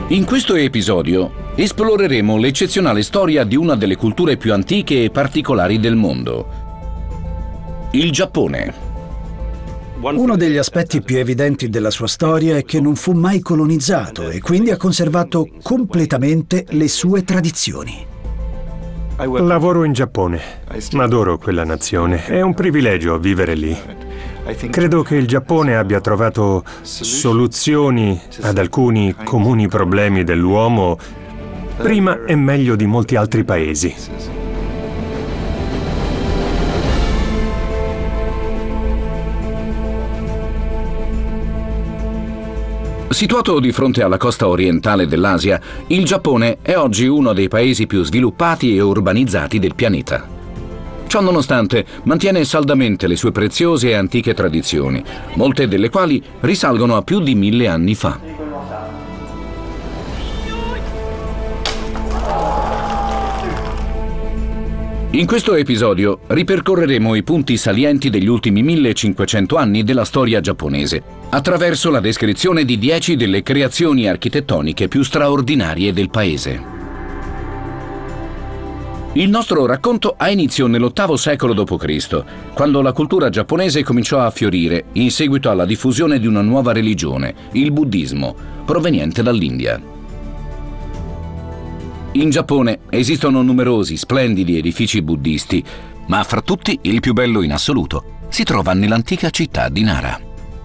In questo episodio esploreremo l'eccezionale storia di una delle culture più antiche e particolari del mondo, il Giappone. Uno degli aspetti più evidenti della sua storia è che non fu mai colonizzato e quindi ha conservato completamente le sue tradizioni. Lavoro in Giappone. Adoro quella nazione. È un privilegio vivere lì. Credo che il Giappone abbia trovato soluzioni ad alcuni comuni problemi dell'uomo prima e meglio di molti altri paesi. Situato di fronte alla costa orientale dell'Asia, il Giappone è oggi uno dei paesi più sviluppati e urbanizzati del pianeta. Ciò nonostante, mantiene saldamente le sue preziose e antiche tradizioni, molte delle quali risalgono a più di 1000 anni fa. In questo episodio ripercorreremo i punti salienti degli ultimi 1500 anni della storia giapponese, attraverso la descrizione di 10 delle creazioni architettoniche più straordinarie del paese. Il nostro racconto ha inizio nell'VIII secolo d.C., quando la cultura giapponese cominciò a fiorire in seguito alla diffusione di una nuova religione, il buddismo, proveniente dall'India. In Giappone esistono numerosi splendidi edifici buddisti, ma fra tutti il più bello in assoluto si trova nell'antica città di Nara.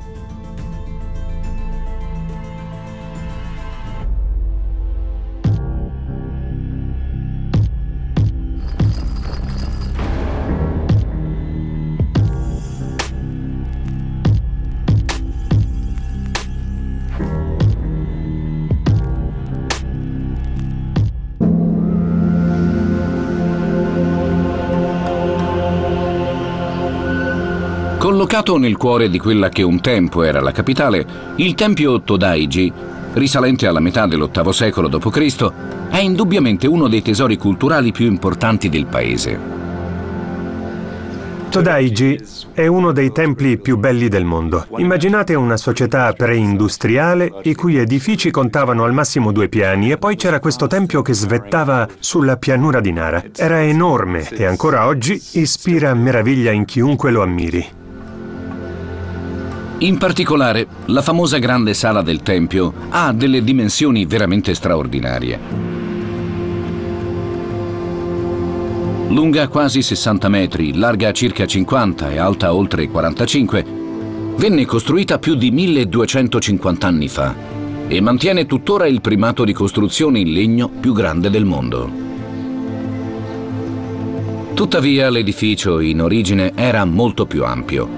Collocato nel cuore di quella che un tempo era la capitale, il tempio Todaiji, risalente alla metà dell'VIII secolo d.C., è indubbiamente uno dei tesori culturali più importanti del paese. Todaiji è uno dei templi più belli del mondo. Immaginate una società preindustriale i cui edifici contavano al massimo 2 piani e poi c'era questo tempio che svettava sulla pianura di Nara. Era enorme e ancora oggi ispira meraviglia in chiunque lo ammiri. In particolare, la famosa grande sala del tempio ha delle dimensioni veramente straordinarie. Lunga quasi 60 metri, larga circa 50 e alta oltre 45, venne costruita più di 1250 anni fa e mantiene tuttora il primato di costruzione in legno più grande del mondo. Tuttavia, l'edificio in origine era molto più ampio.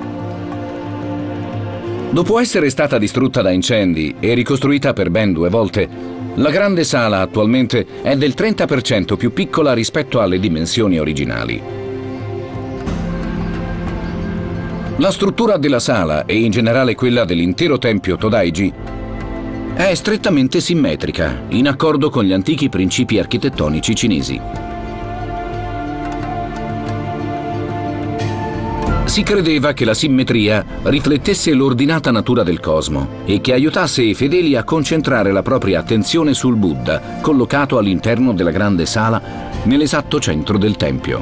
Dopo essere stata distrutta da incendi e ricostruita per ben 2 volte, la grande sala attualmente è del 30% più piccola rispetto alle dimensioni originali. La struttura della sala e in generale quella dell'intero tempio Todaiji è strettamente simmetrica, in accordo con gli antichi principi architettonici cinesi. Si credeva che la simmetria riflettesse l'ordinata natura del cosmo e che aiutasse i fedeli a concentrare la propria attenzione sul Buddha, collocato all'interno della grande sala, nell'esatto centro del tempio.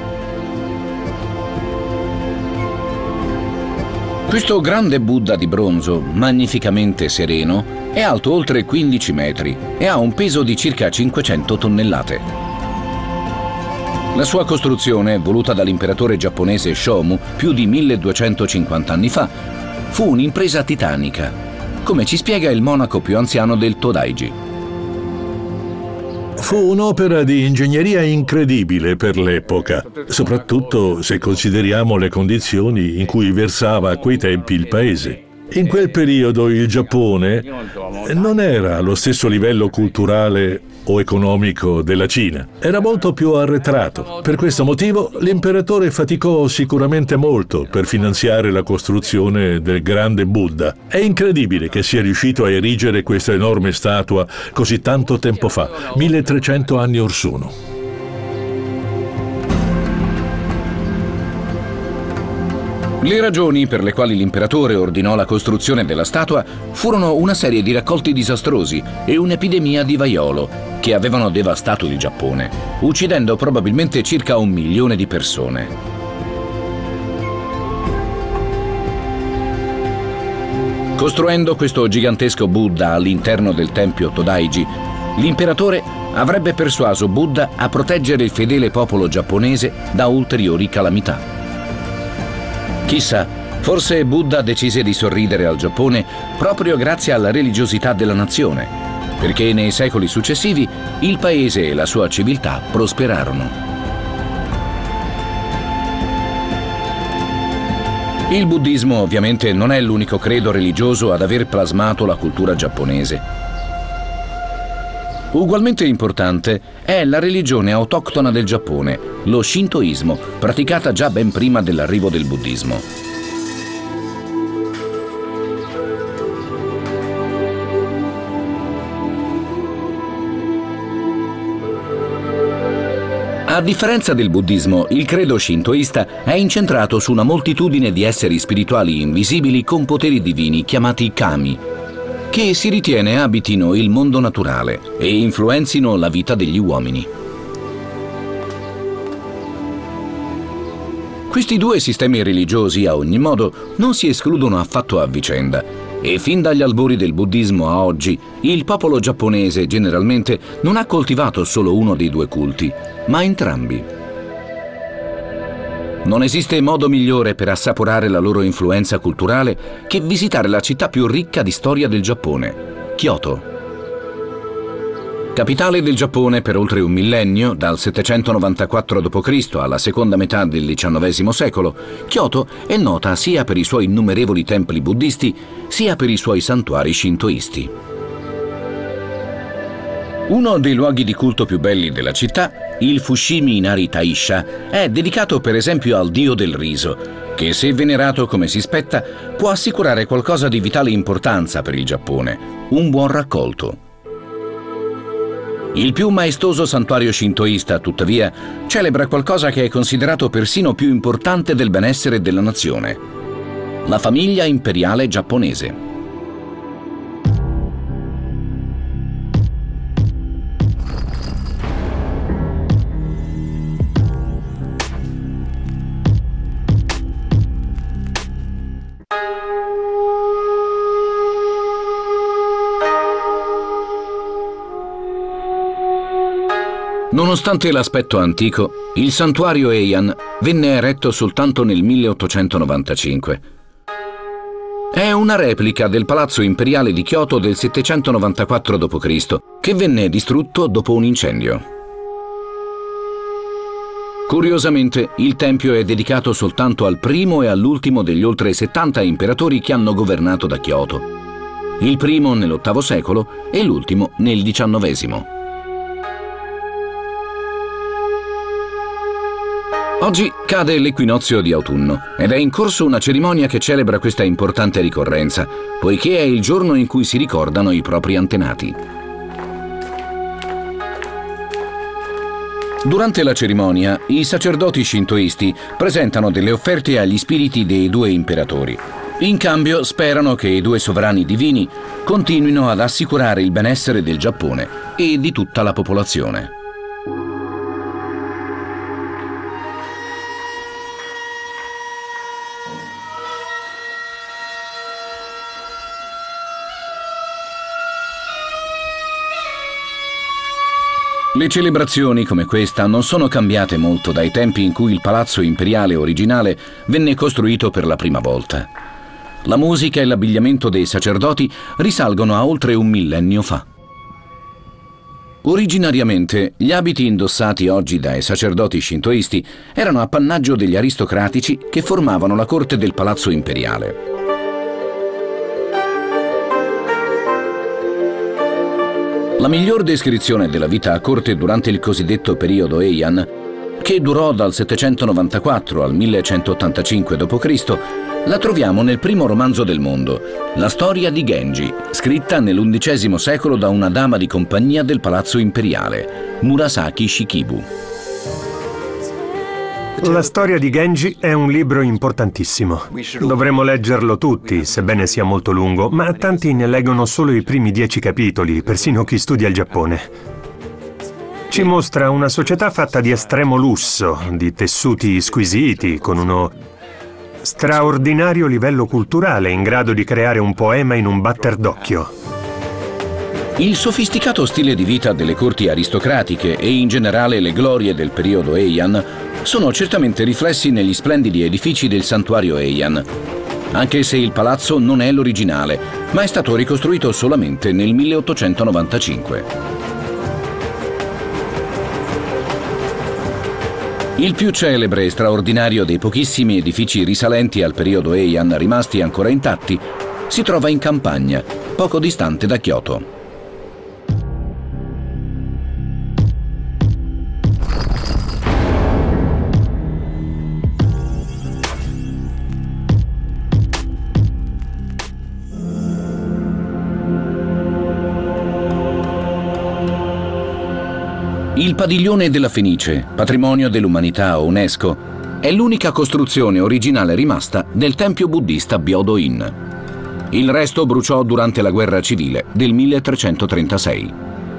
Questo grande Buddha di bronzo, magnificamente sereno, è alto oltre 15 metri e ha un peso di circa 500 tonnellate. La sua costruzione, voluta dall'imperatore giapponese Shomu più di 1250 anni fa, fu un'impresa titanica, come ci spiega il monaco più anziano del Todaiji. Fu un'opera di ingegneria incredibile per l'epoca, soprattutto se consideriamo le condizioni in cui versava a quei tempi il paese. In quel periodo il Giappone non era allo stesso livello culturale o economico della Cina, era molto più arretrato. Per questo motivo l'imperatore faticò sicuramente molto per finanziare la costruzione del grande Buddha. È incredibile che sia riuscito a erigere questa enorme statua così tanto tempo fa, 1300 anni or sono. Le ragioni per le quali l'imperatore ordinò la costruzione della statua furono una serie di raccolti disastrosi e un'epidemia di vaiolo che avevano devastato il Giappone, uccidendo probabilmente circa 1 milione di persone. Costruendo questo gigantesco Buddha all'interno del tempio Todaiji, l'imperatore avrebbe persuaso Buddha a proteggere il fedele popolo giapponese da ulteriori calamità. Chissà, forse Buddha decise di sorridere al Giappone proprio grazie alla religiosità della nazione, perché nei secoli successivi il paese e la sua civiltà prosperarono. Il buddismo ovviamente non è l'unico credo religioso ad aver plasmato la cultura giapponese. Ugualmente importante è la religione autoctona del Giappone, lo Shintoismo, praticata già ben prima dell'arrivo del buddismo. A differenza del buddismo, il credo shintoista è incentrato su una moltitudine di esseri spirituali invisibili con poteri divini chiamati kami, che si ritiene abitino il mondo naturale e influenzino la vita degli uomini. Questi due sistemi religiosi, a ogni modo, non si escludono affatto a vicenda e fin dagli albori del buddismo a oggi, il popolo giapponese generalmente non ha coltivato solo uno dei due culti, ma entrambi. Non esiste modo migliore per assaporare la loro influenza culturale che visitare la città più ricca di storia del Giappone, Kyoto. Capitale del Giappone per oltre un millennio, dal 794 d.C. alla seconda metà del XIX secolo, Kyoto è nota sia per i suoi innumerevoli templi buddisti, sia per i suoi santuari shintoisti. Uno dei luoghi di culto più belli della città, il Fushimi Inari Taisha, è dedicato per esempio al dio del riso, che se venerato come si spetta può assicurare qualcosa di vitale importanza per il Giappone, un buon raccolto. Il più maestoso santuario shintoista, tuttavia, celebra qualcosa che è considerato persino più importante del benessere della nazione: la famiglia imperiale giapponese. Nonostante l'aspetto antico, il santuario Heian venne eretto soltanto nel 1895. È una replica del palazzo imperiale di Kyoto del 794 d.C., che venne distrutto dopo un incendio. Curiosamente, il tempio è dedicato soltanto al primo e all'ultimo degli oltre 70 imperatori che hanno governato da Kyoto. Il primo nell'VIII secolo e l'ultimo nel XIX. Oggi cade l'equinozio di autunno ed è in corso una cerimonia che celebra questa importante ricorrenza, poiché è il giorno in cui si ricordano i propri antenati. Durante la cerimonia, i sacerdoti shintoisti presentano delle offerte agli spiriti dei due imperatori. In cambio, sperano che i due sovrani divini continuino ad assicurare il benessere del Giappone e di tutta la popolazione. Le celebrazioni come questa non sono cambiate molto dai tempi in cui il palazzo imperiale originale venne costruito per la prima volta. La musica e l'abbigliamento dei sacerdoti risalgono a oltre un millennio fa. Originariamente, gli abiti indossati oggi dai sacerdoti shintoisti erano appannaggio degli aristocratici che formavano la corte del palazzo imperiale. La miglior descrizione della vita a corte durante il cosiddetto periodo Heian, che durò dal 794 al 1185 d.C., la troviamo nel primo romanzo del mondo, La storia di Genji, scritta nell'XI secolo da una dama di compagnia del palazzo imperiale, Murasaki Shikibu. La storia di Genji è un libro importantissimo. Dovremmo leggerlo tutti, sebbene sia molto lungo, ma tanti ne leggono solo i primi 10 capitoli, persino chi studia il Giappone. Ci mostra una società fatta di estremo lusso, di tessuti squisiti, con uno straordinario livello culturale, in grado di creare un poema in un batter d'occhio. Il sofisticato stile di vita delle corti aristocratiche e in generale le glorie del periodo Heian sono certamente riflessi negli splendidi edifici del santuario Heian, anche se il palazzo non è l'originale, ma è stato ricostruito solamente nel 1895. Il più celebre e straordinario dei pochissimi edifici risalenti al periodo Heian rimasti ancora intatti si trova in campagna, poco distante da Kyoto. Il Padiglione della Fenice, patrimonio dell'umanità UNESCO, è l'unica costruzione originale rimasta del tempio buddista Byodo-in. Il resto bruciò durante la guerra civile del 1336.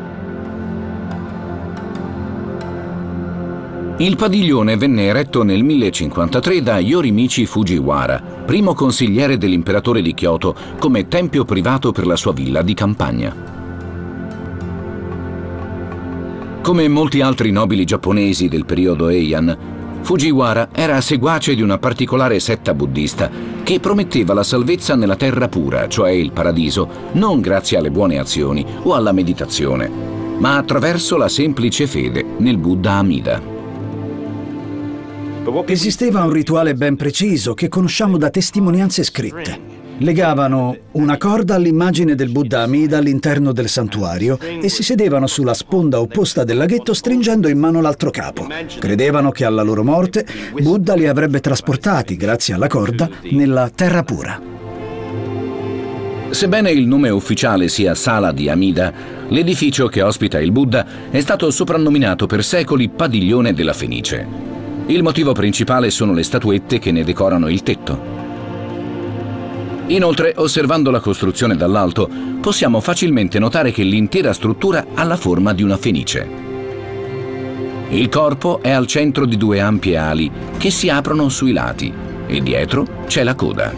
Il padiglione venne eretto nel 1053 da Yorimichi Fujiwara, primo consigliere dell'imperatore di Kyoto, come tempio privato per la sua villa di campagna. Come molti altri nobili giapponesi del periodo Heian, Fujiwara era seguace di una particolare setta buddista che prometteva la salvezza nella terra pura, cioè il paradiso, non grazie alle buone azioni o alla meditazione, ma attraverso la semplice fede nel Buddha Amida. Esisteva un rituale ben preciso che conosciamo da testimonianze scritte. Legavano una corda all'immagine del Buddha Amida all'interno del santuario e si sedevano sulla sponda opposta del laghetto stringendo in mano l'altro capo. Credevano che alla loro morte Buddha li avrebbe trasportati, grazie alla corda, nella terra pura. Sebbene il nome ufficiale sia Sala di Amida, l'edificio che ospita il Buddha è stato soprannominato per secoli Padiglione della Fenice. Il motivo principale sono le statuette che ne decorano il tetto. Inoltre, osservando la costruzione dall'alto, possiamo facilmente notare che l'intera struttura ha la forma di una fenice. Il corpo è al centro di due ampie ali che si aprono sui lati e dietro c'è la coda.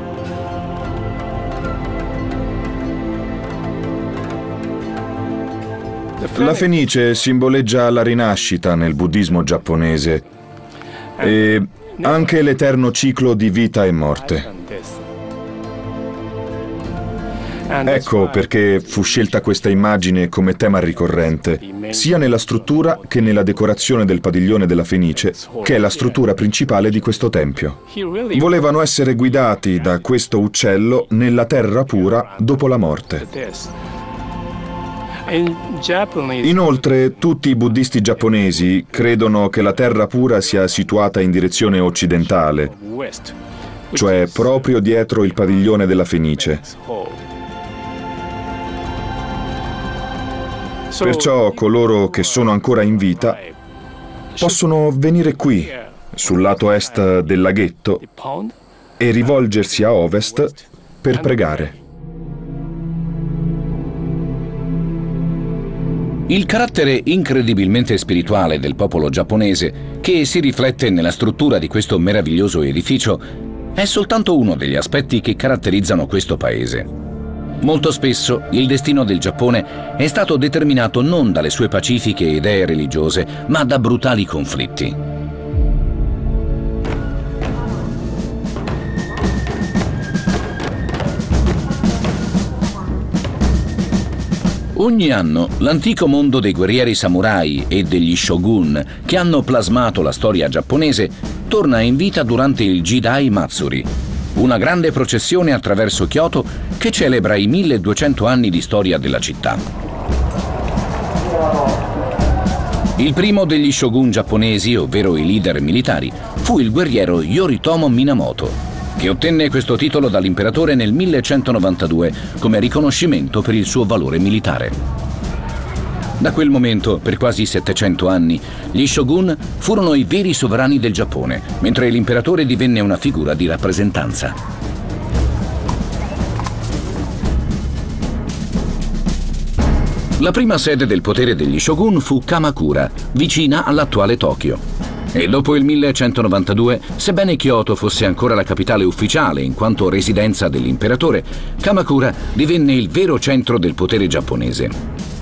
La fenice simboleggia la rinascita nel buddismo giapponese e anche l'eterno ciclo di vita e morte. Ecco perché fu scelta questa immagine come tema ricorrente, sia nella struttura che nella decorazione del padiglione della Fenice, che è la struttura principale di questo tempio. Volevano essere guidati da questo uccello nella terra pura dopo la morte. Inoltre, tutti i buddisti giapponesi credono che la terra pura sia situata in direzione occidentale, cioè proprio dietro il padiglione della Fenice. Perciò coloro che sono ancora in vita possono venire qui, sul lato est del laghetto, e rivolgersi a ovest per pregare. Il carattere incredibilmente spirituale del popolo giapponese, che si riflette nella struttura di questo meraviglioso edificio, è soltanto uno degli aspetti che caratterizzano questo paese. Molto spesso il destino del Giappone è stato determinato non dalle sue pacifiche idee religiose, ma da brutali conflitti. Ogni anno l'antico mondo dei guerrieri samurai e degli shogun che hanno plasmato la storia giapponese torna in vita durante il Jidai Matsuri, una grande processione attraverso Kyoto che celebra i 1200 anni di storia della città. Il primo degli shogun giapponesi, ovvero i leader militari, fu il guerriero Yoritomo Minamoto, che ottenne questo titolo dall'imperatore nel 1192 come riconoscimento per il suo valore militare. Da quel momento, per quasi 700 anni, gli shogun furono i veri sovrani del Giappone, mentre l'imperatore divenne una figura di rappresentanza. La prima sede del potere degli shogun fu Kamakura, vicina all'attuale Tokyo. E dopo il 1192, sebbene Kyoto fosse ancora la capitale ufficiale in quanto residenza dell'imperatore, Kamakura divenne il vero centro del potere giapponese.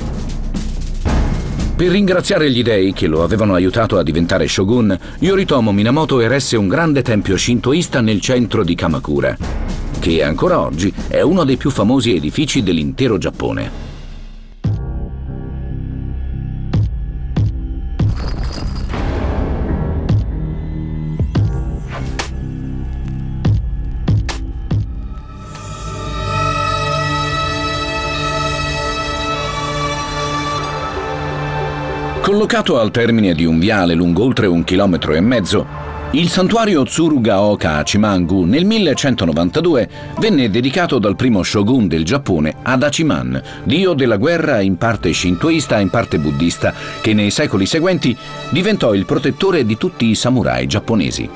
Per ringraziare gli dei che lo avevano aiutato a diventare shogun, Yoritomo Minamoto eresse un grande tempio shintoista nel centro di Kamakura, che ancora oggi è uno dei più famosi edifici dell'intero Giappone. Collocato al termine di un viale lungo oltre 1,5 chilometri, il santuario Tsurugaoka a Hachimangu nel 1192 venne dedicato dal primo shogun del Giappone ad Hachiman, dio della guerra in parte shintoista e in parte buddista, che nei secoli seguenti diventò il protettore di tutti i samurai giapponesi.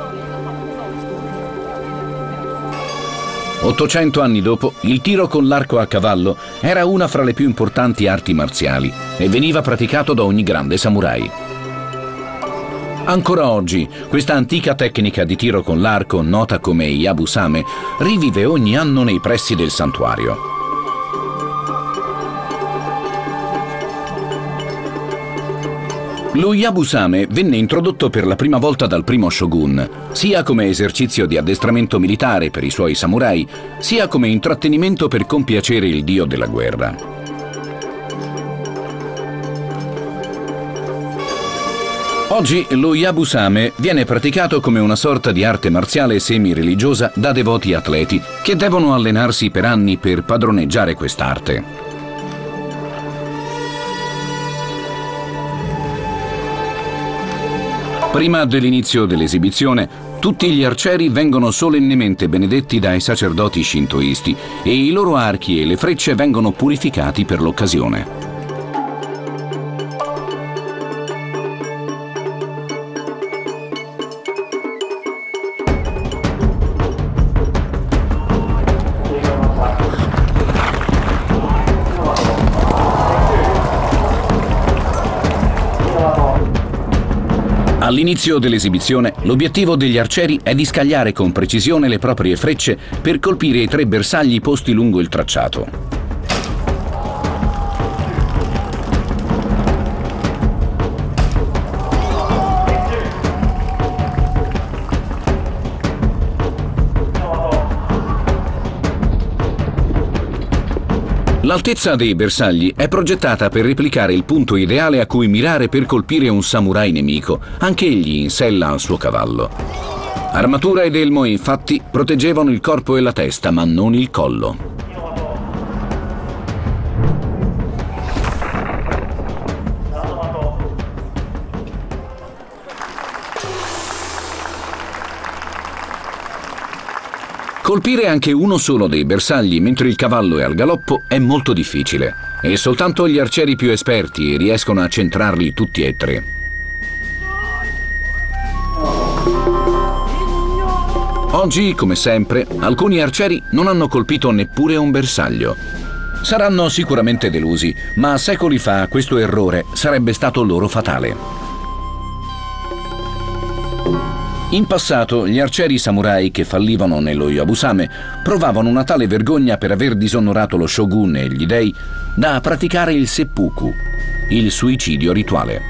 800 anni dopo, il tiro con l'arco a cavallo era una fra le più importanti arti marziali e veniva praticato da ogni grande samurai. Ancora oggi, questa antica tecnica di tiro con l'arco, nota come Yabusame, rivive ogni anno nei pressi del santuario. Lo Yabusame venne introdotto per la prima volta dal primo shogun, sia come esercizio di addestramento militare per i suoi samurai, sia come intrattenimento per compiacere il dio della guerra. Oggi lo Yabusame viene praticato come una sorta di arte marziale semi-religiosa da devoti atleti che devono allenarsi per anni per padroneggiare quest'arte. Prima dell'inizio dell'esibizione, tutti gli arcieri vengono solennemente benedetti dai sacerdoti shintoisti e i loro archi e le frecce vengono purificati per l'occasione. All'inizio dell'esibizione, l'obiettivo degli arcieri è di scagliare con precisione le proprie frecce per colpire i 3 bersagli posti lungo il tracciato. L'altezza dei bersagli è progettata per replicare il punto ideale a cui mirare per colpire un samurai nemico, anch'egli in sella al suo cavallo. Armatura ed elmo, infatti, proteggevano il corpo e la testa, ma non il collo. Colpire anche uno solo dei bersagli mentre il cavallo è al galoppo è molto difficile e soltanto gli arcieri più esperti riescono a centrarli tutti e 3. Oggi, come sempre, alcuni arcieri non hanno colpito neppure un bersaglio. Saranno sicuramente delusi, ma secoli fa questo errore sarebbe stato loro fatale. In passato, gli arcieri samurai che fallivano nello Yabusame provavano una tale vergogna per aver disonorato lo shogun e gli dei da praticare il seppuku, il suicidio rituale.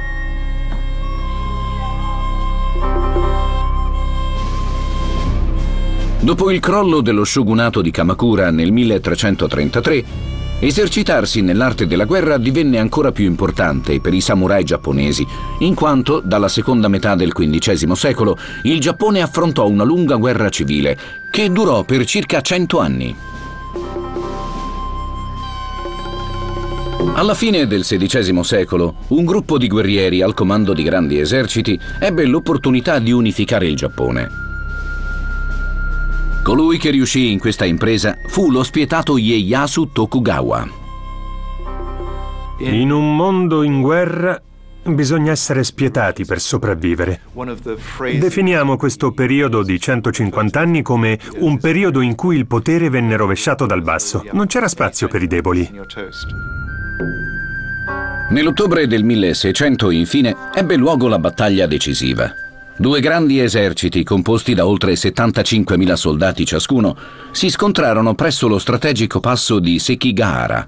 Dopo il crollo dello shogunato di Kamakura nel 1333, esercitarsi nell'arte della guerra divenne ancora più importante per i samurai giapponesi, in quanto dalla seconda metà del XV secolo il Giappone affrontò una lunga guerra civile che durò per circa 100 anni. Alla fine del XVI secolo, un gruppo di guerrieri al comando di grandi eserciti ebbe l'opportunità di unificare il Giappone. Colui che riuscì in questa impresa fu lo spietato Ieyasu Tokugawa. In un mondo in guerra bisogna essere spietati per sopravvivere. Definiamo questo periodo di 150 anni come un periodo in cui il potere venne rovesciato dal basso. Non c'era spazio per i deboli. Nell'ottobre del 1600, infine, ebbe luogo la battaglia decisiva. Due grandi eserciti, composti da oltre 75.000 soldati ciascuno, si scontrarono presso lo strategico passo di Sekigahara.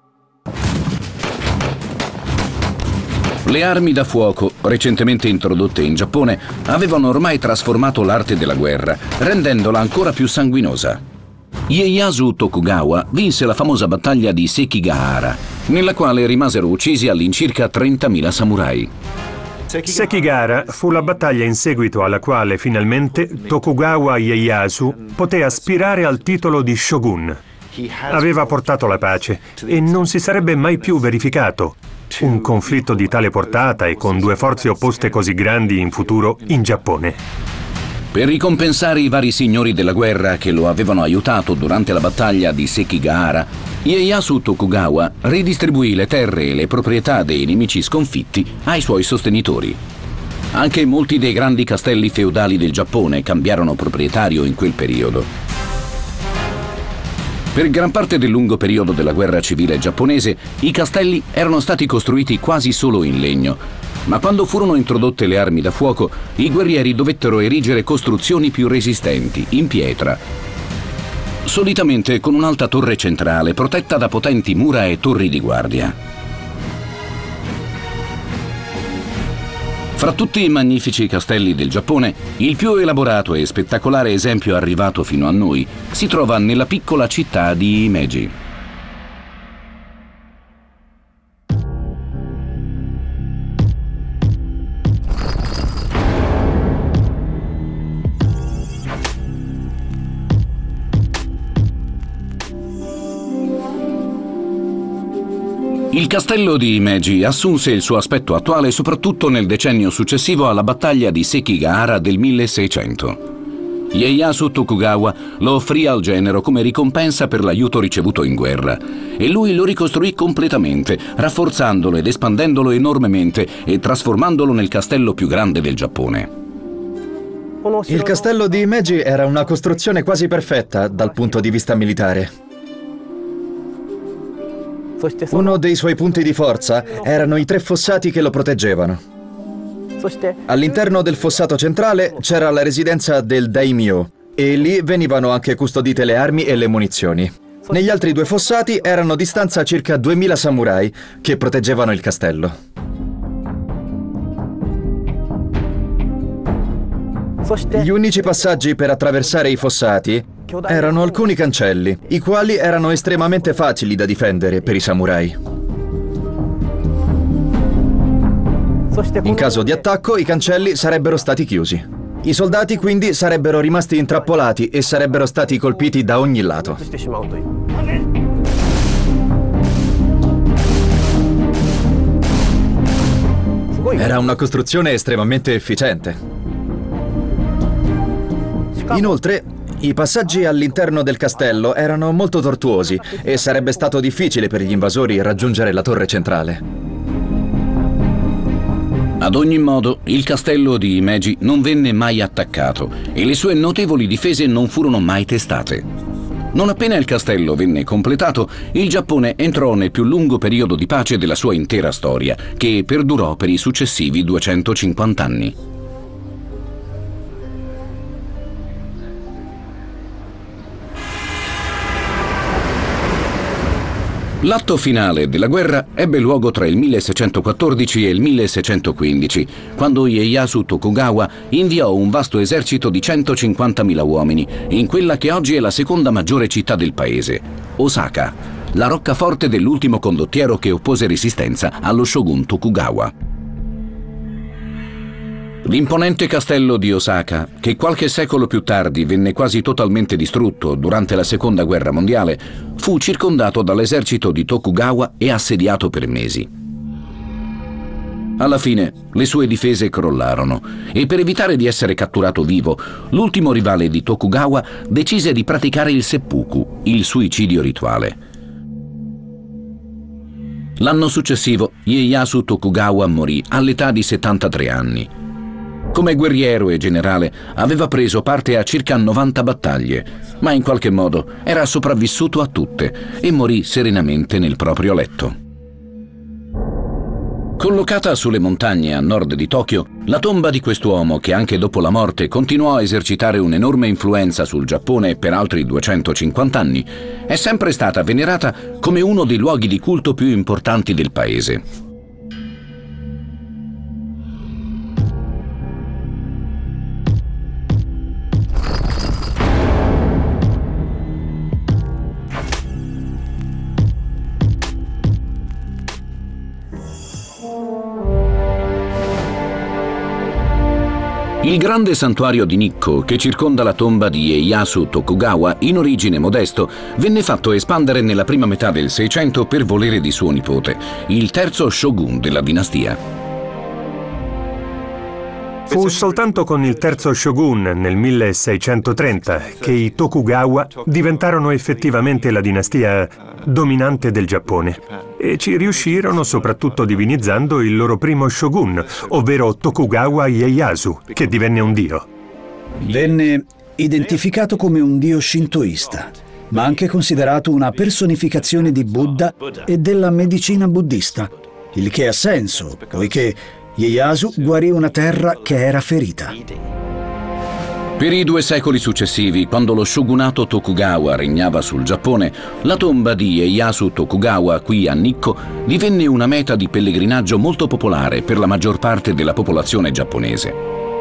Le armi da fuoco, recentemente introdotte in Giappone, avevano ormai trasformato l'arte della guerra, rendendola ancora più sanguinosa. Ieyasu Tokugawa vinse la famosa battaglia di Sekigahara, nella quale rimasero uccisi all'incirca 30.000 samurai. Sekigahara fu la battaglia in seguito alla quale finalmente Tokugawa Ieyasu poté aspirare al titolo di shogun. Aveva portato la pace e non si sarebbe mai più verificato un conflitto di tale portata e con due forze opposte così grandi in futuro in Giappone. Per ricompensare i vari signori della guerra che lo avevano aiutato durante la battaglia di Sekigahara, Ieyasu Tokugawa ridistribuì le terre e le proprietà dei nemici sconfitti ai suoi sostenitori. Anche molti dei grandi castelli feudali del Giappone cambiarono proprietario in quel periodo. Per gran parte del lungo periodo della guerra civile giapponese, i castelli erano stati costruiti quasi solo in legno, ma quando furono introdotte le armi da fuoco, i guerrieri dovettero erigere costruzioni più resistenti, in pietra, solitamente con un'alta torre centrale protetta da potenti mura e torri di guardia. Fra tutti i magnifici castelli del Giappone, il più elaborato e spettacolare esempio arrivato fino a noi si trova nella piccola città di Himeji. Il castello di Himeji assunse il suo aspetto attuale soprattutto nel decennio successivo alla battaglia di Sekigahara del 1600. Ieyasu Tokugawa lo offrì al genero come ricompensa per l'aiuto ricevuto in guerra e lui lo ricostruì completamente, rafforzandolo ed espandendolo enormemente e trasformandolo nel castello più grande del Giappone. Il castello di Himeji era una costruzione quasi perfetta dal punto di vista militare. Uno dei suoi punti di forza erano i 3 fossati che lo proteggevano. All'interno del fossato centrale c'era la residenza del daimyo e lì venivano anche custodite le armi e le munizioni. Negli altri 2 fossati erano a distanza circa 2000 samurai che proteggevano il castello. Gli unici passaggi per attraversare i fossati erano alcuni cancelli, i quali erano estremamente facili da difendere per i samurai. In caso di attacco, i cancelli sarebbero stati chiusi. I soldati quindi sarebbero rimasti intrappolati e sarebbero stati colpiti da ogni lato. Era una costruzione estremamente efficiente. Inoltre, i passaggi all'interno del castello erano molto tortuosi e sarebbe stato difficile per gli invasori raggiungere la torre centrale. Ad ogni modo, il castello di Himeji non venne mai attaccato e le sue notevoli difese non furono mai testate. Non appena il castello venne completato, il Giappone entrò nel più lungo periodo di pace della sua intera storia, che perdurò per i successivi 250 anni. L'atto finale della guerra ebbe luogo tra il 1614 e il 1615, quando Ieyasu Tokugawa inviò un vasto esercito di 150.000 uomini in quella che oggi è la seconda maggiore città del paese, Osaka, la roccaforte dell'ultimo condottiero che oppose resistenza allo shogun Tokugawa. L'imponente castello di Osaka, che qualche secolo più tardi venne quasi totalmente distrutto durante la Seconda Guerra Mondiale, fu circondato dall'esercito di Tokugawa e assediato per mesi. Alla fine, le sue difese crollarono e per evitare di essere catturato vivo, l'ultimo rivale di Tokugawa decise di praticare il seppuku, il suicidio rituale. L'anno successivo Ieyasu Tokugawa morì all'età di 73 anni. Come guerriero e generale aveva preso parte a circa 90 battaglie, ma in qualche modo era sopravvissuto a tutte e morì serenamente nel proprio letto. Collocata sulle montagne a nord di Tokyo, la tomba di quest'uomo, che anche dopo la morte continuò a esercitare un'enorme influenza sul Giappone per altri 250 anni, è sempre stata venerata come uno dei luoghi di culto più importanti del paese. Il grande santuario di Nikko, che circonda la tomba di Ieyasu Tokugawa, in origine modesto, venne fatto espandere nella prima metà del Seicento per volere di suo nipote, il terzo shogun della dinastia. Fu soltanto con il terzo shogun nel 1630 che i Tokugawa diventarono effettivamente la dinastia dominante del Giappone e ci riuscirono soprattutto divinizzando il loro primo shogun, ovvero Tokugawa Ieyasu, che divenne un dio. Venne identificato come un dio shintoista, ma anche considerato una personificazione di Buddha e della medicina buddista, il che ha senso, poiché Ieyasu guarì una terra che era ferita. Per i 2 secoli successivi, quando lo shogunato Tokugawa regnava sul Giappone, la tomba di Ieyasu Tokugawa qui a Nikko divenne una meta di pellegrinaggio molto popolare per la maggior parte della popolazione giapponese.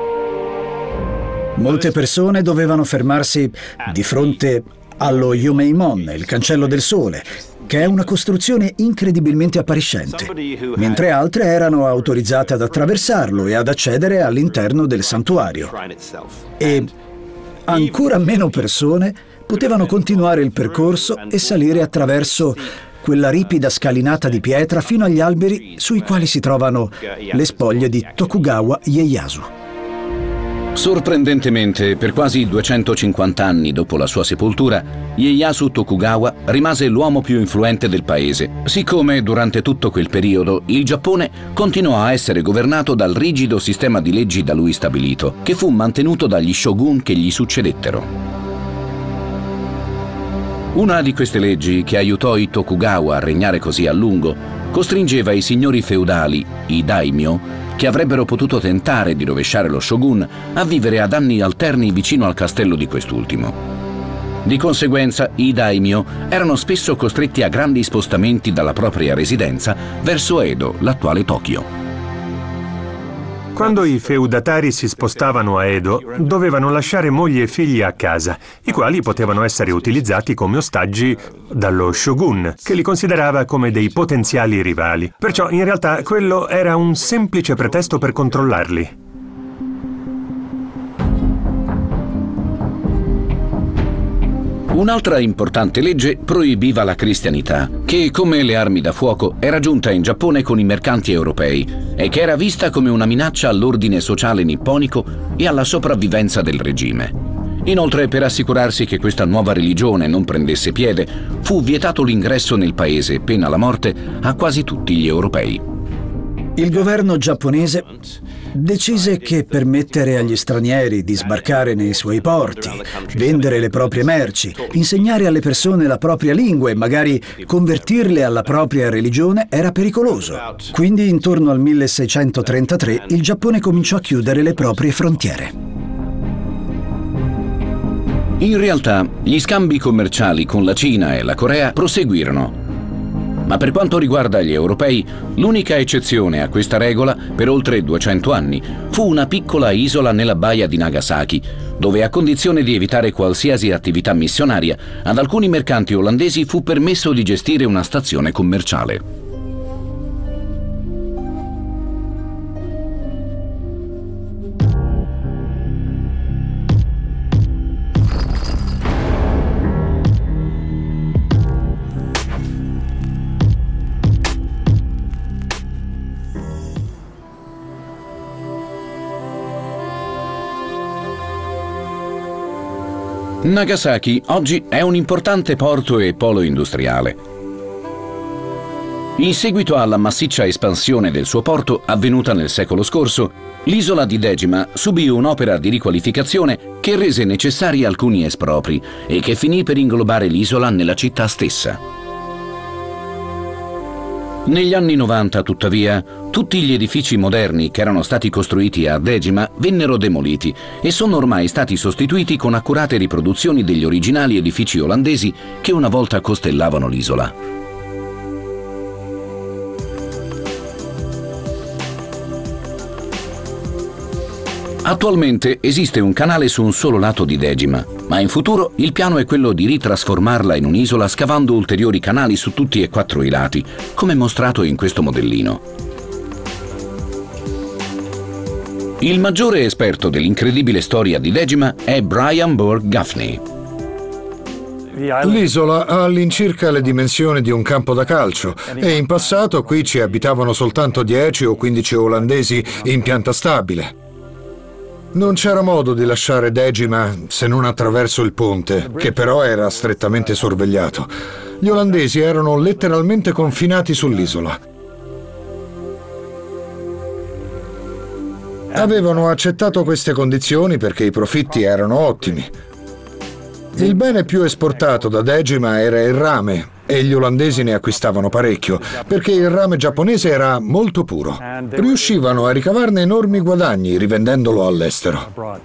Molte persone dovevano fermarsi di fronte allo Yomeimon, il cancello del sole, che è una costruzione incredibilmente appariscente, mentre altre erano autorizzate ad attraversarlo e ad accedere all'interno del santuario. E ancora meno persone potevano continuare il percorso e salire attraverso quella ripida scalinata di pietra fino agli alberi sui quali si trovano le spoglie di Tokugawa Ieyasu. Sorprendentemente, per quasi 250 anni dopo la sua sepoltura, Ieyasu Tokugawa rimase l'uomo più influente del paese, siccome durante tutto quel periodo il Giappone continuò a essere governato dal rigido sistema di leggi da lui stabilito, che fu mantenuto dagli shogun che gli succedettero. Una di queste leggi, che aiutò i Tokugawa a regnare così a lungo, costringeva i signori feudali, i daimyo, che avrebbero potuto tentare di rovesciare lo shogun, a vivere ad anni alterni vicino al castello di quest'ultimo. Di conseguenza, i daimyo erano spesso costretti a grandi spostamenti dalla propria residenza verso Edo, l'attuale Tokyo. Quando i feudatari si spostavano a Edo, dovevano lasciare mogli e figli a casa, i quali potevano essere utilizzati come ostaggi dallo shogun, che li considerava come dei potenziali rivali. Perciò, in realtà, quello era un semplice pretesto per controllarli. Un'altra importante legge proibiva la cristianità, che, come le armi da fuoco, era giunta in Giappone con i mercanti europei e che era vista come una minaccia all'ordine sociale nipponico e alla sopravvivenza del regime. Inoltre, per assicurarsi che questa nuova religione non prendesse piede, fu vietato l'ingresso nel paese, pena la morte, a quasi tutti gli europei. Il governo giapponese decise che permettere agli stranieri di sbarcare nei suoi porti, vendere le proprie merci, insegnare alle persone la propria lingua e magari convertirle alla propria religione era pericoloso. Quindi intorno al 1633 il Giappone cominciò a chiudere le proprie frontiere. In realtà, gli scambi commerciali con la Cina e la Corea proseguirono. Ma per quanto riguarda gli europei, l'unica eccezione a questa regola, per oltre 200 anni, fu una piccola isola nella baia di Nagasaki, dove, a condizione di evitare qualsiasi attività missionaria, ad alcuni mercanti olandesi fu permesso di gestire una stazione commerciale. Nagasaki oggi è un importante porto e polo industriale. In seguito alla massiccia espansione del suo porto avvenuta nel secolo scorso, l'isola di Dejima subì un'opera di riqualificazione che rese necessari alcuni espropri e che finì per inglobare l'isola nella città stessa. Negli anni 90, tuttavia, tutti gli edifici moderni che erano stati costruiti a Dejima vennero demoliti e sono ormai stati sostituiti con accurate riproduzioni degli originali edifici olandesi che una volta costellavano l'isola. Attualmente esiste un canale su un solo lato di Dejima, ma in futuro il piano è quello di ritrasformarla in un'isola scavando ulteriori canali su tutti e 4 i lati, come mostrato in questo modellino. Il maggiore esperto dell'incredibile storia di Dejima è Brian Burke Gaffney. L'isola ha all'incirca le dimensioni di un campo da calcio e in passato qui ci abitavano soltanto 10 o 15 olandesi in pianta stabile. Non c'era modo di lasciare Dejima se non attraverso il ponte, che però era strettamente sorvegliato. Gli olandesi erano letteralmente confinati sull'isola. Avevano accettato queste condizioni perché i profitti erano ottimi. Il bene più esportato da Dejima era il rame e gli olandesi ne acquistavano parecchio perché il rame giapponese era molto puro. Riuscivano a ricavarne enormi guadagni rivendendolo all'estero.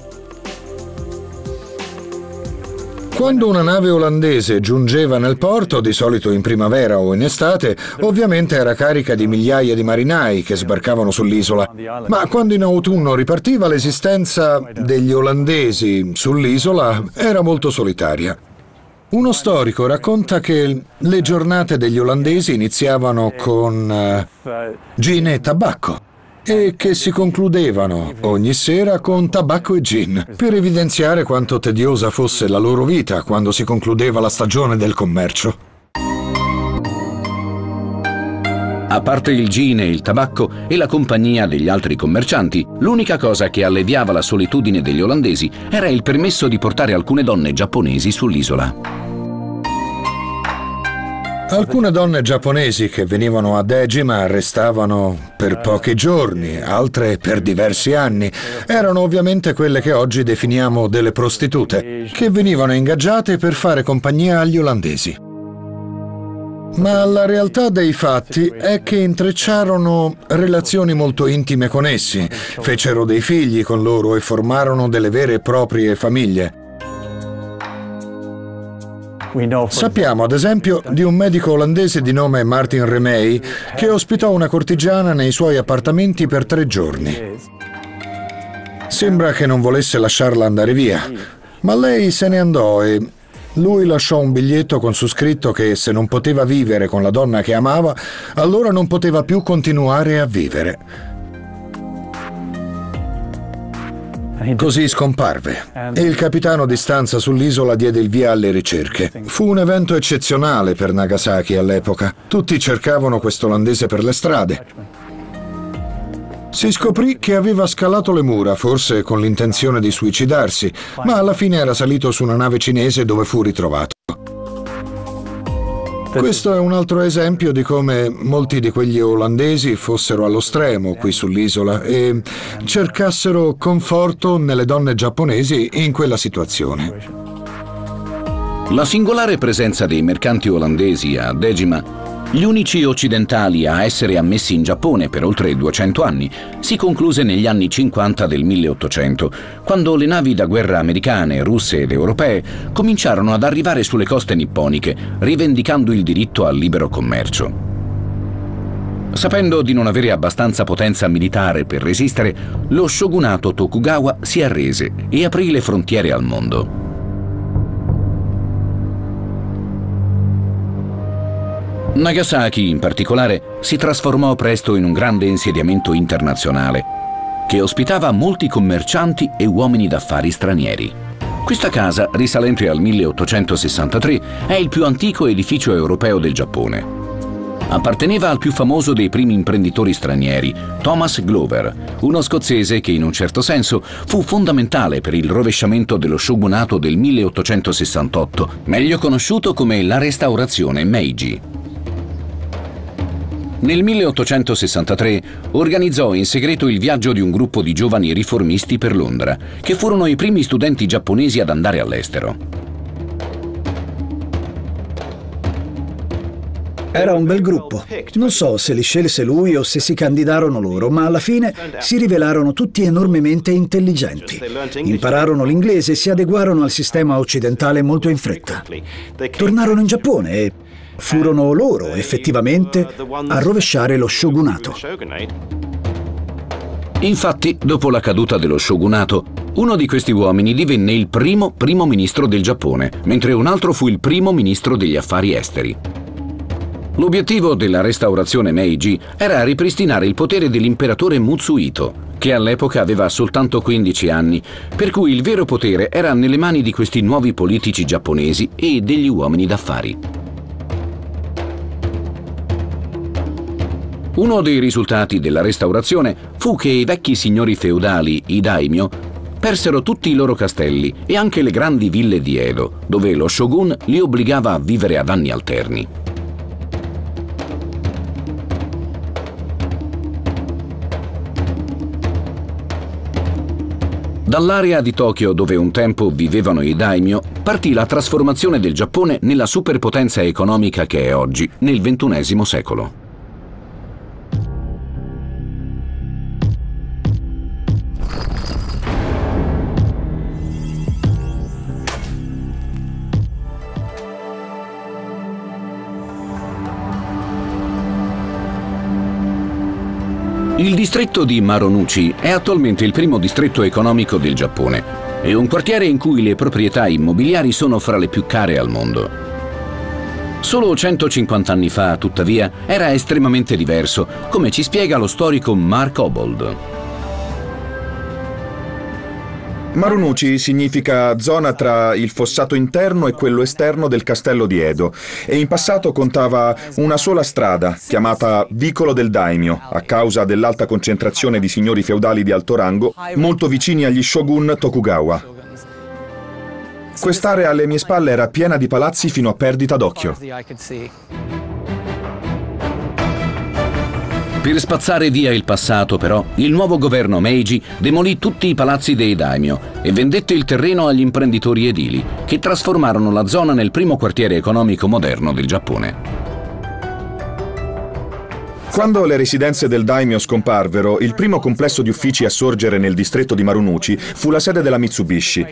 Quando una nave olandese giungeva nel porto, di solito in primavera o in estate, ovviamente era carica di migliaia di marinai che sbarcavano sull'isola. Ma quando in autunno ripartiva, l'esistenza degli olandesi sull'isola era molto solitaria. Uno storico racconta che le giornate degli olandesi iniziavano con gin e tabacco e che si concludevano ogni sera con tabacco e gin, per evidenziare quanto tediosa fosse la loro vita quando si concludeva la stagione del commercio. A parte il gin e il tabacco e la compagnia degli altri commercianti, l'unica cosa che alleviava la solitudine degli olandesi era il permesso di portare alcune donne giapponesi sull'isola. Alcune donne giapponesi che venivano a Dejima restavano per pochi giorni, altre per diversi anni. Erano ovviamente quelle che oggi definiamo delle prostitute, che venivano ingaggiate per fare compagnia agli olandesi. Ma la realtà dei fatti è che intrecciarono relazioni molto intime con essi, fecero dei figli con loro e formarono delle vere e proprie famiglie. Sappiamo ad esempio di un medico olandese di nome Martin Remey che ospitò una cortigiana nei suoi appartamenti per 3 giorni. Sembra che non volesse lasciarla andare via, ma lei se ne andò e lui lasciò un biglietto con su scritto che se non poteva vivere con la donna che amava, allora non poteva più continuare a vivere. Così scomparve e il capitano di stanza sull'isola diede il via alle ricerche. Fu un evento eccezionale per Nagasaki all'epoca. Tutti cercavano questo olandese per le strade. Si scoprì che aveva scalato le mura, forse con l'intenzione di suicidarsi, ma alla fine era salito su una nave cinese dove fu ritrovato. Questo è un altro esempio di come molti di quegli olandesi fossero allo stremo qui sull'isola e cercassero conforto nelle donne giapponesi in quella situazione. La singolare presenza dei mercanti olandesi a Dejima, gli unici occidentali a essere ammessi in Giappone per oltre 200 anni, si concluse negli anni 50 del 1800, quando le navi da guerra americane, russe ed europee cominciarono ad arrivare sulle coste nipponiche, rivendicando il diritto al libero commercio. Sapendo di non avere abbastanza potenza militare per resistere, lo shogunato Tokugawa si arrese e aprì le frontiere al mondo. Nagasaki, in particolare, si trasformò presto in un grande insediamento internazionale che ospitava molti commercianti e uomini d'affari stranieri. Questa casa, risalente al 1863, è il più antico edificio europeo del Giappone. Apparteneva al più famoso dei primi imprenditori stranieri, Thomas Glover, uno scozzese che in un certo senso fu fondamentale per il rovesciamento dello shogunato del 1868, meglio conosciuto come la restaurazione Meiji. Nel 1863 organizzò in segreto il viaggio di un gruppo di giovani riformisti per Londra, che furono i primi studenti giapponesi ad andare all'estero. Era un bel gruppo. Non so se li scelse lui o se si candidarono loro, ma alla fine si rivelarono tutti enormemente intelligenti. Impararono l'inglese e si adeguarono al sistema occidentale molto in fretta. Tornarono in Giappone e furono loro, effettivamente, a rovesciare lo shogunato. Infatti, dopo la caduta dello shogunato, uno di questi uomini divenne il primo ministro del Giappone, mentre un altro fu il primo ministro degli affari esteri. L'obiettivo della restaurazione Meiji era ripristinare il potere dell'imperatore Mutsuhito, che all'epoca aveva soltanto 15 anni, per cui il vero potere era nelle mani di questi nuovi politici giapponesi e degli uomini d'affari. Uno dei risultati della restaurazione fu che i vecchi signori feudali, i daimyo, persero tutti i loro castelli e anche le grandi ville di Edo, dove lo shogun li obbligava a vivere ad anni alterni. Dall'area di Tokyo, dove un tempo vivevano i daimyo, partì la trasformazione del Giappone nella superpotenza economica che è oggi, nel XXI secolo. Il distretto di Marunouchi è attualmente il primo distretto economico del Giappone e un quartiere in cui le proprietà immobiliari sono fra le più care al mondo. Solo 150 anni fa, tuttavia, era estremamente diverso, come ci spiega lo storico Mark Obold. Marunouchi significa zona tra il fossato interno e quello esterno del castello di Edo e in passato contava una sola strada, chiamata Vicolo del Daimyo, a causa dell'alta concentrazione di signori feudali di alto rango molto vicini agli shogun Tokugawa. Quest'area alle mie spalle era piena di palazzi fino a perdita d'occhio. Per spazzare via il passato, però, il nuovo governo Meiji demolì tutti i palazzi dei daimyo e vendette il terreno agli imprenditori edili, che trasformarono la zona nel primo quartiere economico moderno del Giappone. Quando le residenze del daimyo scomparvero, il primo complesso di uffici a sorgere nel distretto di Marunouchi fu la sede della Mitsubishi.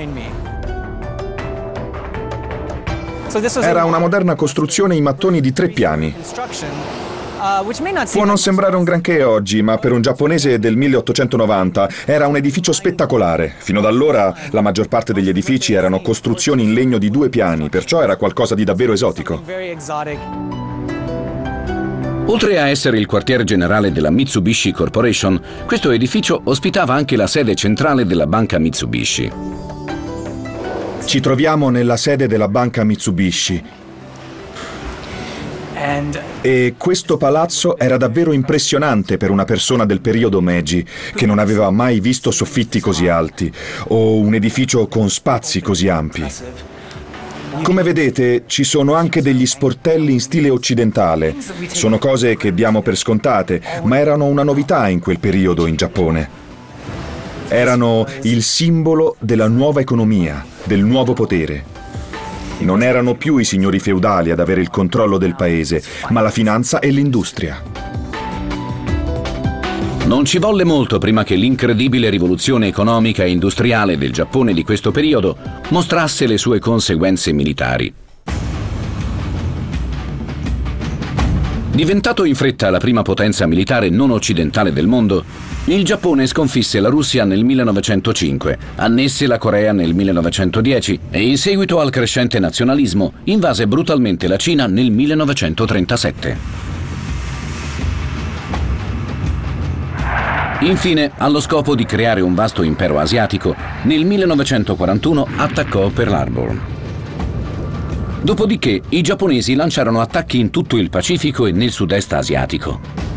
Era una moderna costruzione in mattoni di 3 piani. Può non sembrare un granché oggi, ma per un giapponese del 1890 era un edificio spettacolare. Fino ad allora la maggior parte degli edifici erano costruzioni in legno di 2 piani, perciò era qualcosa di davvero esotico. Oltre a essere il quartier generale della Mitsubishi Corporation, questo edificio ospitava anche la sede centrale della banca Mitsubishi. Ci troviamo nella sede della banca Mitsubishi. E questo palazzo era davvero impressionante per una persona del periodo Meiji, che non aveva mai visto soffitti così alti o un edificio con spazi così ampi. Come vedete, ci sono anche degli sportelli in stile occidentale. Sono cose che diamo per scontate, ma erano una novità in quel periodo in Giappone. Erano il simbolo della nuova economia, del nuovo potere. Non erano più i signori feudali ad avere il controllo del paese, ma la finanza e l'industria. Non ci volle molto prima che l'incredibile rivoluzione economica e industriale del Giappone di questo periodo mostrasse le sue conseguenze militari. Diventato in fretta la prima potenza militare non occidentale del mondo, il Giappone sconfisse la Russia nel 1905, annesse la Corea nel 1910 e in seguito al crescente nazionalismo invase brutalmente la Cina nel 1937. Infine, allo scopo di creare un vasto impero asiatico, nel 1941 attaccò Pearl Harbor. Dopodiché i giapponesi lanciarono attacchi in tutto il Pacifico e nel sud-est asiatico.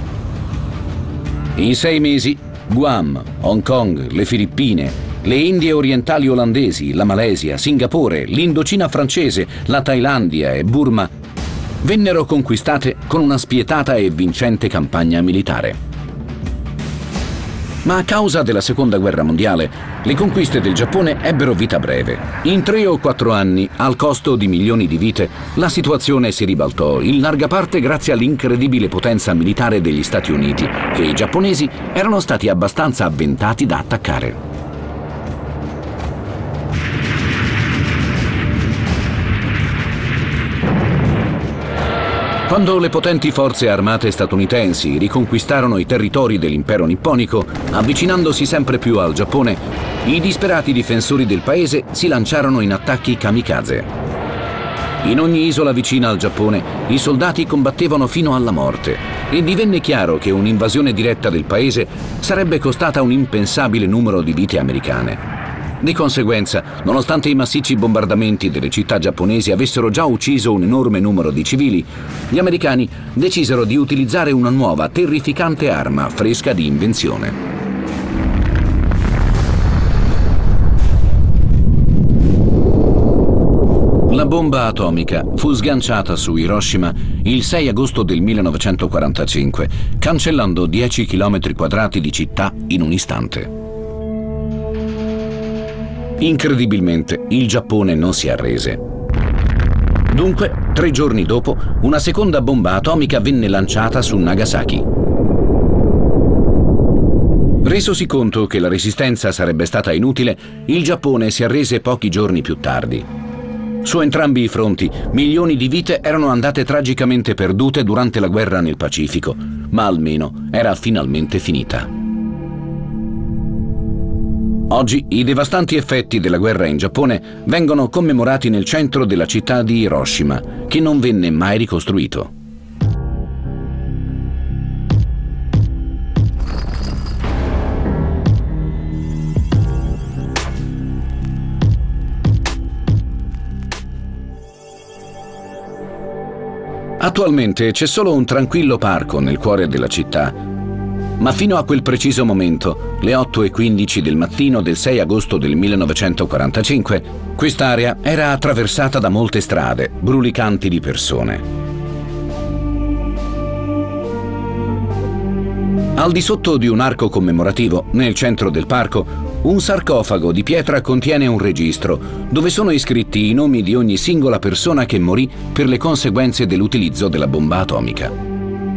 In 6 mesi, Guam, Hong Kong, le Filippine, le Indie orientali olandesi, la Malesia, Singapore, l'Indocina francese, la Thailandia e Burma vennero conquistate con una spietata e vincente campagna militare. Ma a causa della Seconda Guerra Mondiale, le conquiste del Giappone ebbero vita breve. In 3 o 4 anni, al costo di milioni di vite, la situazione si ribaltò, in larga parte grazie all'incredibile potenza militare degli Stati Uniti, che i giapponesi erano stati abbastanza avventati da attaccare. Quando le potenti forze armate statunitensi riconquistarono i territori dell'impero nipponico, avvicinandosi sempre più al Giappone, i disperati difensori del paese si lanciarono in attacchi kamikaze. In ogni isola vicina al Giappone, i soldati combattevano fino alla morte e divenne chiaro che un'invasione diretta del paese sarebbe costata un impensabile numero di vite americane. Di conseguenza, nonostante i massicci bombardamenti delle città giapponesi avessero già ucciso un enorme numero di civili, gli americani decisero di utilizzare una nuova, terrificante arma fresca di invenzione. La bomba atomica fu sganciata su Hiroshima il 6 agosto del 1945, cancellando 10 km quadrati di città in un istante. Incredibilmente, il Giappone non si arrese. Dunque, 3 giorni dopo, una seconda bomba atomica venne lanciata su Nagasaki. Resosi conto che la resistenza sarebbe stata inutile, il Giappone si arrese pochi giorni più tardi. Su entrambi i fronti, milioni di vite erano andate tragicamente perdute durante la guerra nel Pacifico, ma almeno era finalmente finita. Oggi i devastanti effetti della guerra in Giappone vengono commemorati nel centro della città di Hiroshima, che non venne mai ricostruito. Attualmente c'è solo un tranquillo parco nel cuore della città, ma fino a quel preciso momento, le 8:15 del mattino del 6 agosto del 1945, quest'area era attraversata da molte strade, brulicanti di persone. Al di sotto di un arco commemorativo, nel centro del parco, un sarcofago di pietra contiene un registro dove sono iscritti i nomi di ogni singola persona che morì per le conseguenze dell'utilizzo della bomba atomica.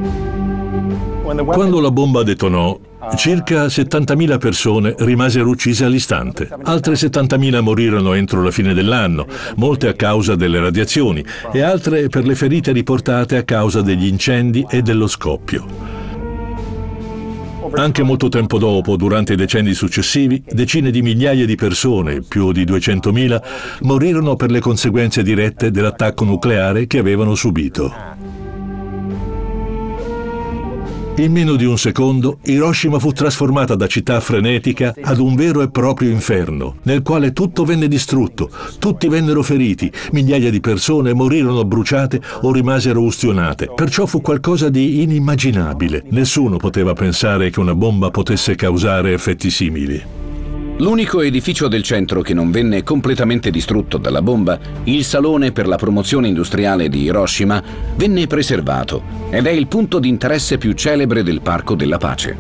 Quando la bomba detonò, circa 70.000 persone rimasero uccise all'istante. Altre 70.000 morirono entro la fine dell'anno, molte a causa delle radiazioni e altre per le ferite riportate a causa degli incendi e dello scoppio. Anche molto tempo dopo, durante i decenni successivi, decine di migliaia di persone, più di 200.000, morirono per le conseguenze dirette dell'attacco nucleare che avevano subito. In meno di un secondo, Hiroshima fu trasformata da città frenetica ad un vero e proprio inferno, nel quale tutto venne distrutto, tutti vennero feriti, migliaia di persone morirono bruciate o rimasero ustionate. Perciò fu qualcosa di inimmaginabile. Nessuno poteva pensare che una bomba potesse causare effetti simili. L'unico edificio del centro che non venne completamente distrutto dalla bomba, il Salone per la promozione industriale di Hiroshima, venne preservato ed è il punto di interesse più celebre del Parco della Pace.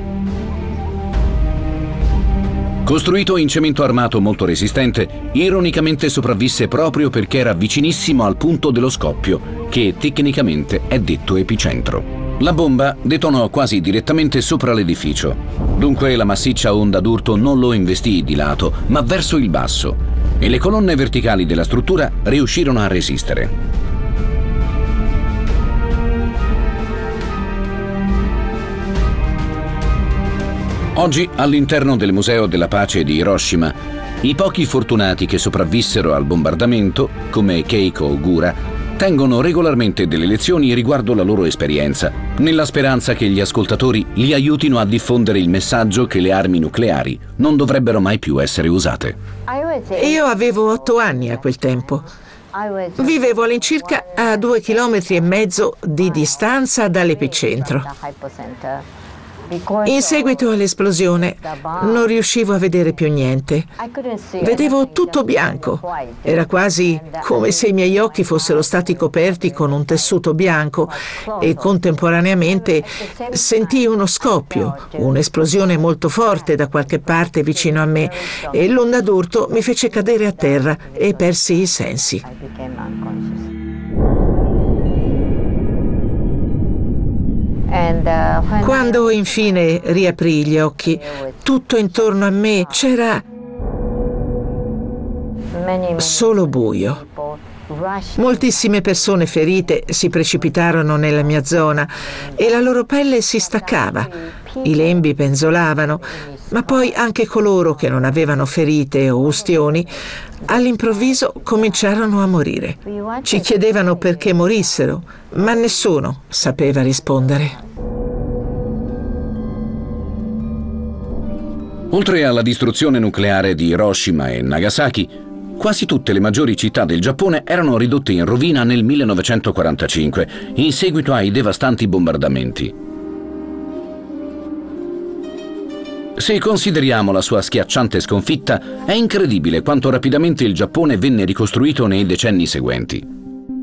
Costruito in cemento armato molto resistente, ironicamente sopravvisse proprio perché era vicinissimo al punto dello scoppio, che tecnicamente è detto epicentro. La bomba detonò quasi direttamente sopra l'edificio. Dunque la massiccia onda d'urto non lo investì di lato, ma verso il basso, e le colonne verticali della struttura riuscirono a resistere. Oggi, all'interno del Museo della Pace di Hiroshima, i pochi fortunati che sopravvissero al bombardamento, come Keiko Ogura, tengono regolarmente delle lezioni riguardo la loro esperienza, nella speranza che gli ascoltatori li aiutino a diffondere il messaggio che le armi nucleari non dovrebbero mai più essere usate. Io avevo 8 anni a quel tempo. Vivevo all'incirca a 2,5 km di distanza dall'epicentro. In seguito all'esplosione non riuscivo a vedere più niente. Vedevo tutto bianco. Era quasi come se i miei occhi fossero stati coperti con un tessuto bianco e contemporaneamente sentii uno scoppio, un'esplosione molto forte da qualche parte vicino a me e l'onda d'urto mi fece cadere a terra e persi i sensi. Quando infine riaprii gli occhi, tutto intorno a me c'era solo buio. Moltissime persone ferite si precipitarono nella mia zona e la loro pelle si staccava, i lembi penzolavano, ma poi anche coloro che non avevano ferite o ustioni all'improvviso cominciarono a morire. Ci chiedevano perché morissero, ma nessuno sapeva rispondere. Oltre alla distruzione nucleare di Hiroshima e Nagasaki, quasi tutte le maggiori città del Giappone erano ridotte in rovina nel 1945, in seguito ai devastanti bombardamenti. Se consideriamo la sua schiacciante sconfitta, è incredibile quanto rapidamente il Giappone venne ricostruito nei decenni seguenti.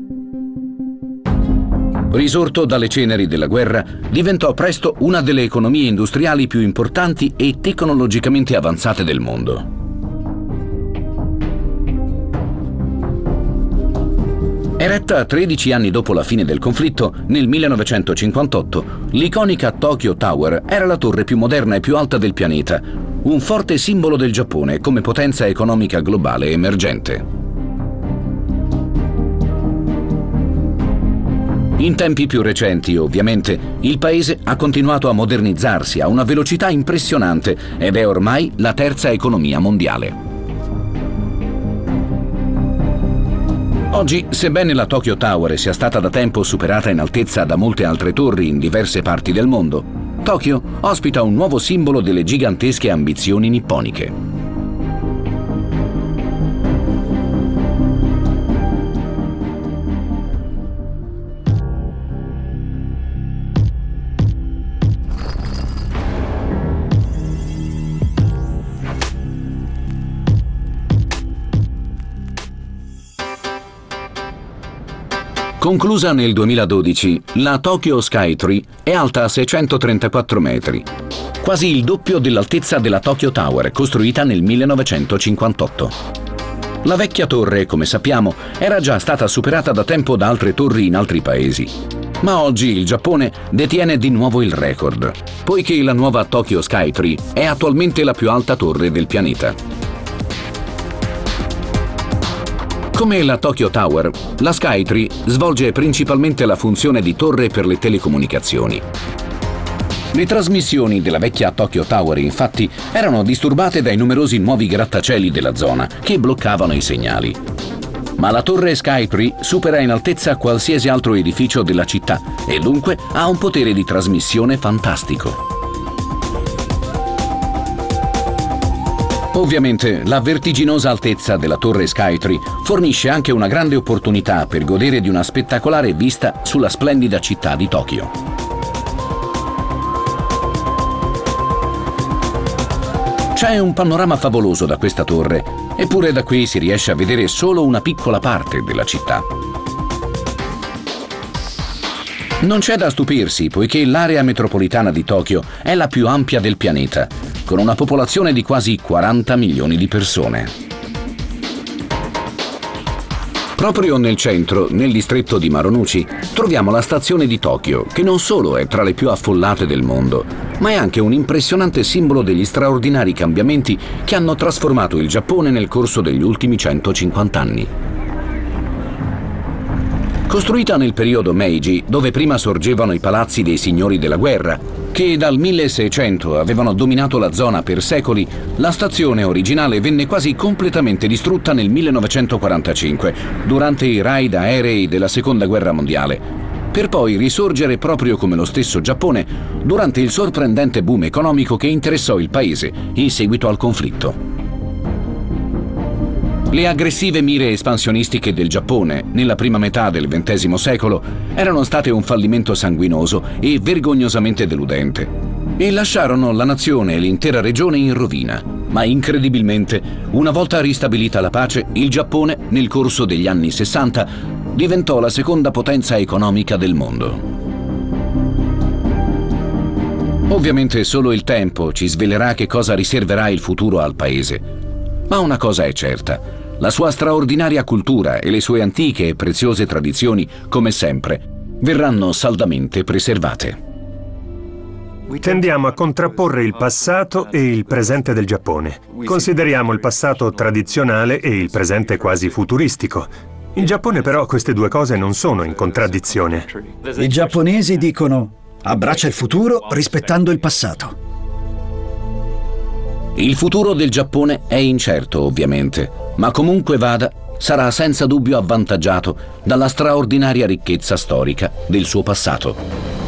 Risorto dalle ceneri della guerra, diventò presto una delle economie industriali più importanti e tecnologicamente avanzate del mondo. Eretta 13 anni dopo la fine del conflitto, nel 1958, l'iconica Tokyo Tower era la torre più moderna e più alta del pianeta, un forte simbolo del Giappone come potenza economica globale emergente. In tempi più recenti, ovviamente, il paese ha continuato a modernizzarsi a una velocità impressionante ed è ormai la terza economia mondiale. Oggi, sebbene la Tokyo Tower sia stata da tempo superata in altezza da molte altre torri in diverse parti del mondo, Tokyo ospita un nuovo simbolo delle gigantesche ambizioni nipponiche. Conclusa nel 2012, la Tokyo Skytree è alta 634 metri, quasi il doppio dell'altezza della Tokyo Tower, costruita nel 1958. La vecchia torre, come sappiamo, era già stata superata da tempo da altre torri in altri paesi. Ma oggi il Giappone detiene di nuovo il record, poiché la nuova Tokyo Skytree è attualmente la più alta torre del pianeta. Come la Tokyo Tower, la Skytree svolge principalmente la funzione di torre per le telecomunicazioni. Le trasmissioni della vecchia Tokyo Tower, infatti, erano disturbate dai numerosi nuovi grattacieli della zona che bloccavano i segnali. Ma la torre Skytree supera in altezza qualsiasi altro edificio della città e dunque ha un potere di trasmissione fantastico. Ovviamente, la vertiginosa altezza della torre Skytree fornisce anche una grande opportunità per godere di una spettacolare vista sulla splendida città di Tokyo. C'è un panorama favoloso da questa torre, eppure da qui si riesce a vedere solo una piccola parte della città. Non c'è da stupirsi, poiché l'area metropolitana di Tokyo è la più ampia del pianeta, con una popolazione di quasi 40 milioni di persone. Proprio nel centro, nel distretto di Marunouchi, troviamo la stazione di Tokyo, che non solo è tra le più affollate del mondo, ma è anche un impressionante simbolo degli straordinari cambiamenti che hanno trasformato il Giappone nel corso degli ultimi 150 anni. Costruita nel periodo Meiji, dove prima sorgevano i palazzi dei signori della guerra, che dal 1600 avevano dominato la zona per secoli, la stazione originale venne quasi completamente distrutta nel 1945, durante i raid aerei della Seconda Guerra Mondiale, per poi risorgere proprio come lo stesso Giappone durante il sorprendente boom economico che interessò il paese in seguito al conflitto. Le aggressive mire espansionistiche del Giappone nella prima metà del XX secolo erano state un fallimento sanguinoso e vergognosamente deludente. e lasciarono la nazione e l'intera regione in rovina. Ma incredibilmente, una volta ristabilita la pace, il Giappone, nel corso degli anni 60, diventò la seconda potenza economica del mondo. Ovviamente solo il tempo ci svelerà che cosa riserverà il futuro al paese. Ma una cosa è certa: la sua straordinaria cultura e le sue antiche e preziose tradizioni, come sempre, verranno saldamente preservate. Tendiamo a contrapporre il passato e il presente del Giappone. Consideriamo il passato tradizionale e il presente quasi futuristico. In Giappone però queste due cose non sono in contraddizione. I giapponesi dicono: abbraccia il futuro rispettando il passato. Il futuro del Giappone è incerto, ovviamente, ma comunque vada, sarà senza dubbio avvantaggiato dalla straordinaria ricchezza storica del suo passato.